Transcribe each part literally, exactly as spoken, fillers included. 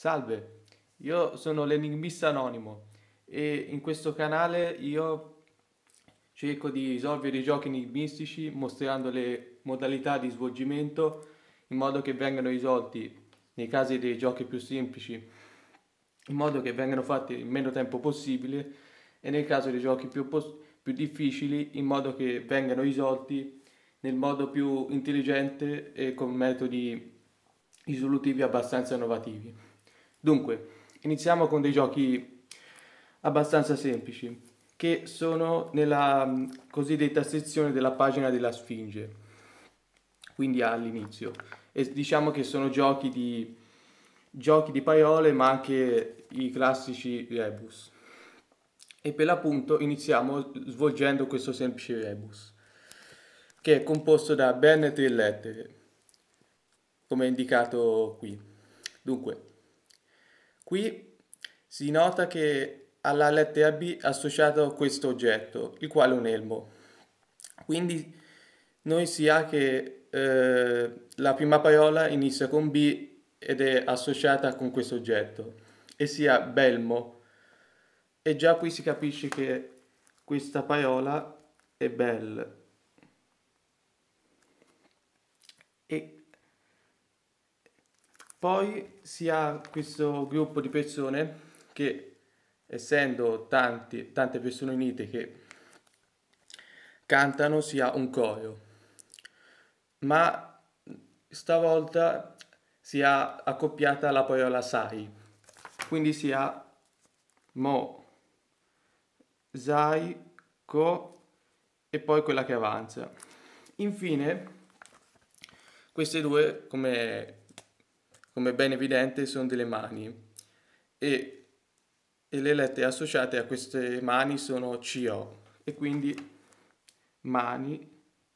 Salve, io sono l'Enigmista Anonimo e in questo canale io cerco di risolvere i giochi enigmistici mostrando le modalità di svolgimento in modo che vengano risolti nei casi dei giochi più semplici, in modo che vengano fatti in meno tempo possibile e nel caso dei giochi più, pos- più difficili in modo che vengano risolti nel modo più intelligente e con metodi risolutivi abbastanza innovativi. Dunque, iniziamo con dei giochi abbastanza semplici, che sono nella mh, cosiddetta sezione della pagina della Sfinge, quindi all'inizio. E diciamo che sono giochi di, giochi di parole, ma anche i classici rebus. E per l'appunto iniziamo svolgendo questo semplice rebus, che è composto da ben tre lettere, come indicato qui. Dunque, qui si nota che alla lettera B è associato questo oggetto, il quale è un elmo. Quindi noi si ha che eh, la prima parola inizia con B ed è associata con questo oggetto, e sia belmo. E già qui si capisce che questa parola è bel. E poi si ha questo gruppo di persone che, essendo tanti, tante persone unite che cantano, si ha un coro. Ma stavolta si ha accoppiata la parola sai. Quindi si ha mo, sai, co e poi quella che avanza. Infine, queste due, come come ben evidente, sono delle mani e, e le lettere associate a queste mani sono C O e quindi mani.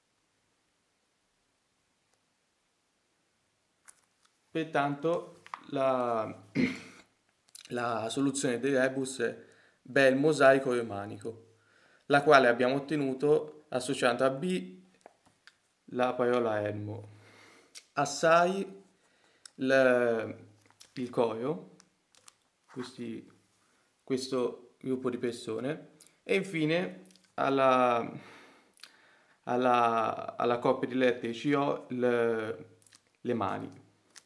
Pertanto la, la soluzione del rebus è bel mosaico romanico, la quale abbiamo ottenuto associando a B la parola elmo, assai il, il coro, questi, questo gruppo di persone, e infine alla, alla, alla coppia di lettere C O le, le mani.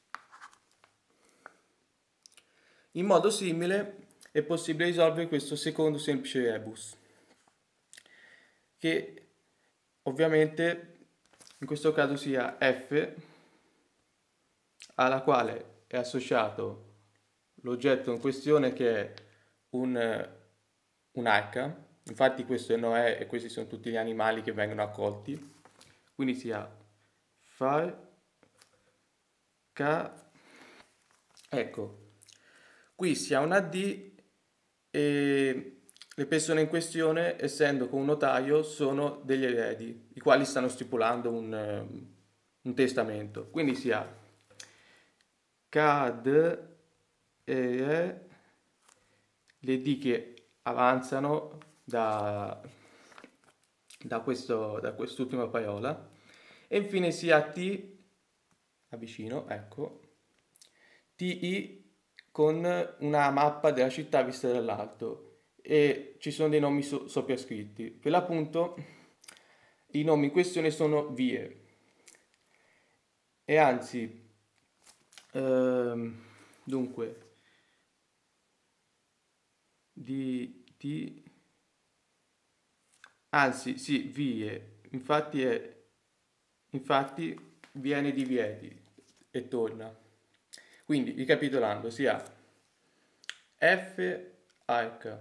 In modo simile è possibile risolvere questo secondo semplice rebus, che ovviamente in questo caso sia F, alla quale è associato l'oggetto in questione che è un, un'arca. Infatti questo è Noè e questi sono tutti gli animali che vengono accolti. Quindi si ha far, ca, ecco, qui si ha una D e le persone in questione, essendo con un notaio, sono degli eredi, i quali stanno stipulando un, un testamento. Quindi si ha cad e le D che avanzano da, da, questo, da quest'ultima parola, e infine si ha T, avvicino, ecco, T I con una mappa della città vista dall'alto e ci sono dei nomi so- soprascritti. Per l'appunto i nomi in questione sono vie e anzi, ehm, dunque, di, di, anzi, sì, vie, infatti è, infatti viene di Vieti e torna. Quindi, ricapitolando, si ha F, arca,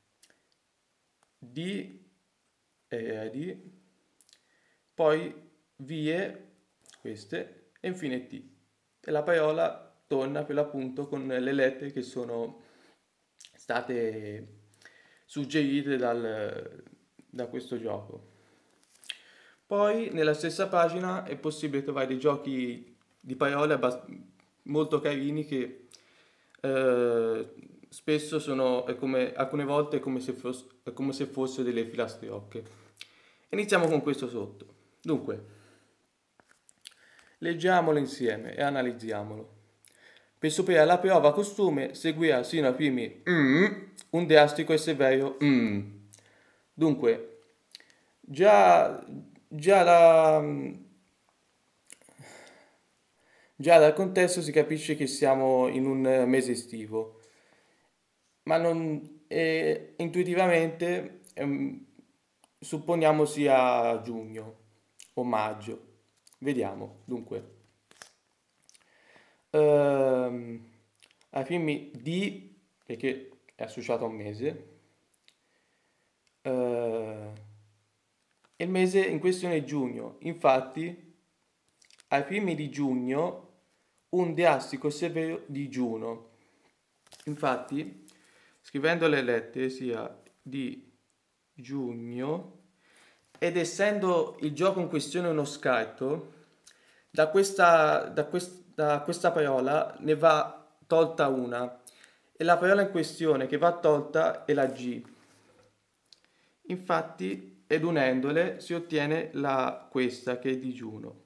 D, eredi, poi vie, queste, e infine T. E la parola torna per l'appunto con le lettere che sono state suggerite dal, da questo gioco. Poi nella stessa pagina è possibile trovare dei giochi di parole abbast- molto carini che eh, spesso sono, è come, alcune volte è come se, foss- è come se fossero delle filastrocche. Iniziamo con questo sotto. Dunque, leggiamolo insieme e analizziamolo. Per superare la prova costume seguirà sino ai primi mm, un drastico e severo mm. Dunque, già, già, la, già dal contesto si capisce che siamo in un mese estivo, ma non, eh, intuitivamente ehm, supponiamo sia giugno o maggio. Vediamo, dunque. Ehm, ai primi di, perché è associato a un mese, eh, e il mese in questione è giugno. Infatti, ai primi di giugno, un drastico severo digiuno. Infatti, scrivendo le lettere sia di giugno, ed essendo il gioco in questione uno scarto, da questa, da quest- da questa parola ne va tolta una, e la parola in questione che va tolta è la G. Infatti, ed unendole si ottiene la questa che è digiuno.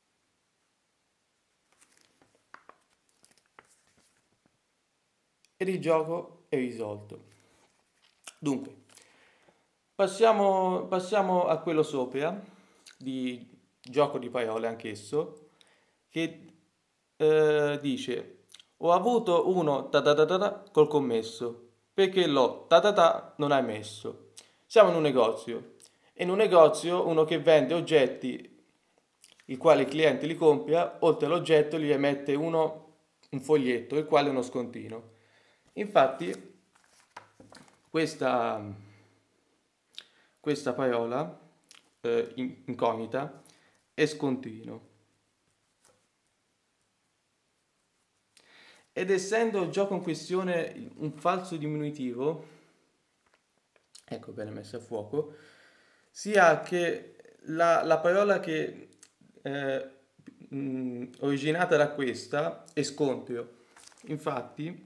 Ed il gioco è risolto. Dunque, passiamo, passiamo a quello sopra, di gioco di parole anch'esso, che eh, dice: ho avuto uno ta ta ta ta ta col commesso, perché l'ho ta ta ta non hai messo. Siamo in un negozio, e in un negozio uno che vende oggetti, il quale il cliente li compra, oltre all'oggetto gli mette uno, un foglietto, il quale è uno scontino. Infatti, questa, questa parola eh, in- incognita è scontino. Ed essendo il gioco in questione un falso diminutivo, ecco bene messo a fuoco, sia che la, la parola che eh, mh, originata da questa è scontrio. Infatti,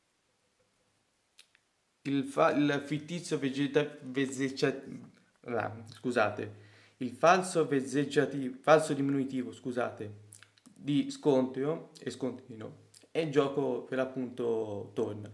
il, fa- il fittizio vegeta- vezzeggia- ah, scusate, il falso vezzeggiativo, falso diminutivo, scusate, di scontrio e scontino, e il gioco per l'appunto torna.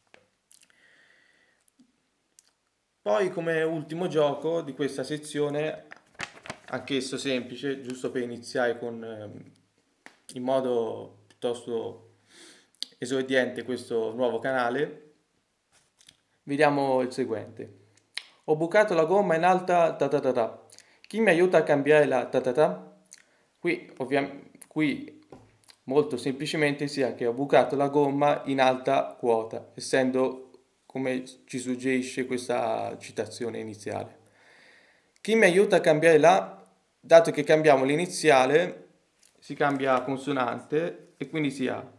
Poi come ultimo gioco di questa sezione, anch'esso semplice, giusto per iniziare con, ehm, in modo piuttosto esordiente questo nuovo canale, vediamo il seguente. Ho bucato la gomma in alta ta ta ta ta. Chi mi aiuta a cambiare la ta ta ta? Qui, ovviamente, qui molto semplicemente sia che ho bucato la gomma in alta quota, essendo come ci suggerisce questa citazione iniziale. Chi mi aiuta a cambiare la, dato che cambiamo l'iniziale, si cambia consonante e quindi si ha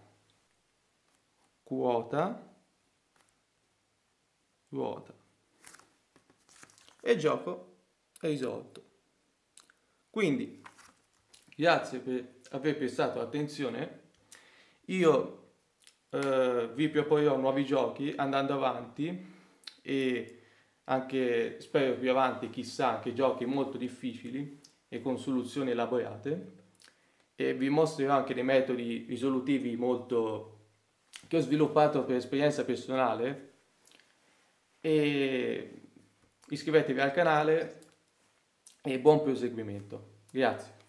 quota, ruota. E il gioco è risolto. Quindi, grazie per aver prestato attenzione. Io eh, vi proporrò nuovi giochi andando avanti, e anche spero più avanti, chissà, anche giochi molto difficili e con soluzioni elaborate, e vi mostrerò anche dei metodi risolutivi molto che ho sviluppato per esperienza personale. E iscrivetevi al canale e buon proseguimento. Grazie.